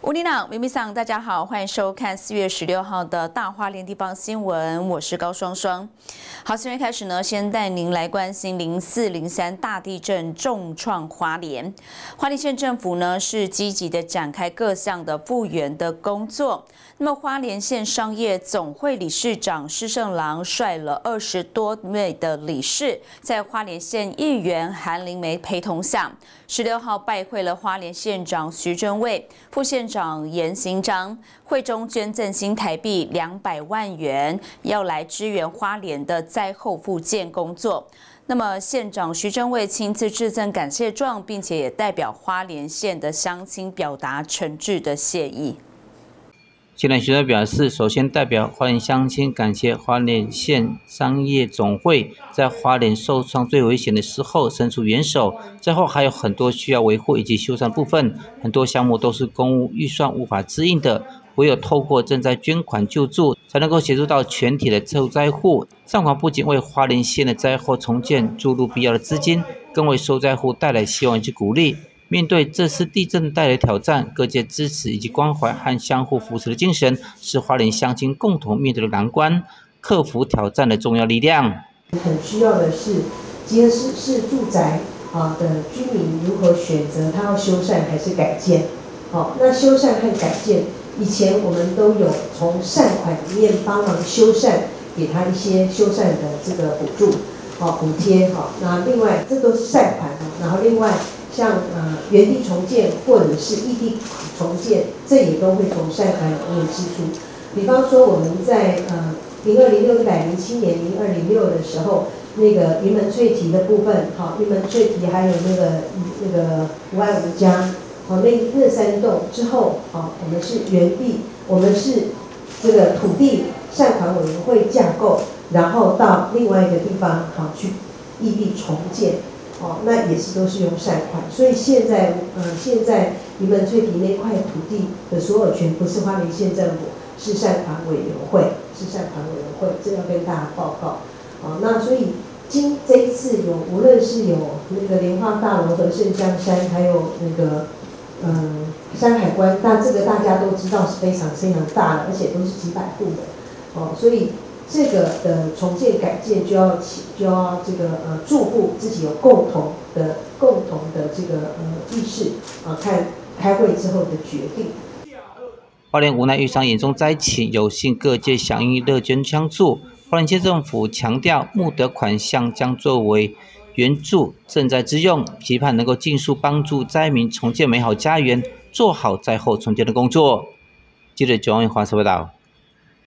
乌里朗、咪咪桑，大家好，欢迎收看4月16号的大花莲地方新闻，我是高双双。好，新闻开始呢，先带您来关心04、03大地震重创花莲。花莲县政府呢是积极的展开各项的复原的工作。那么花莲县商业总会理事长施胜郎率了20多位的理事，在花莲县议员韩灵梅陪同下，16号拜会了花莲县长徐榛蔚、副县长严行章，会中捐赠新台币200万元，要来支援花莲的灾后复建工作。那么县长徐榛蔚亲自致赠感谢状，并且也代表花莲县的乡亲表达诚挚的谢意。 县长徐榛蔚表示，首先代表花莲乡亲感谢花莲县商业总会在花莲受创最危险的时候伸出援手，之后还有很多需要维护以及修缮部分，很多项目都是公务预算无法支应的，唯有透过赈灾捐款救助，才能够协助到全体的受灾户。善款不仅为花莲县的灾后重建注入必要的资金，更为受灾户带来希望以及鼓励。面对这次地震带来的挑战，各界支持以及关怀和相互扶持的精神，是花莲乡亲共同面对的难关、克服挑战的重要力量。 很需要的是，今天是住宅的居民如何选择他要修缮还是改建。那修缮和改建，以前我们都有从善款里面帮忙修缮，给他一些修缮的这个补助、补贴。那另外这都是善款，然后另外。像原地重建或者是异地重建，这也都会从善款里面支出。比方说我们在0206、107年、0206的时候，那个云门翠堤的部分，云门翠堤还有那个5爱5家，那3栋之后，我们是原地，我们是这个土地善款委员会架构，然后到另外一个地方去异地重建。那也是都是用善款，所以现在云门翠堤那块土地的所有权不是花莲县政府，是善款委员会，这要跟大家报告。那所以这一次无论是有那个莲花大楼、和盛江山，还有那个山海关，那这个大家都知道是非常非常大的，而且都是几百户的。所以这个的重建改建就要这个住户自己有共同的这个意识看开会之后的决定。 花莲无奈遇上严重灾情，有幸各界响应乐捐相助。花莲县政府强调，募得款项将作为援助赈灾之用，期盼能够尽速帮助灾民重建美好家园，做好灾后重建的工作。记者9号华视报道。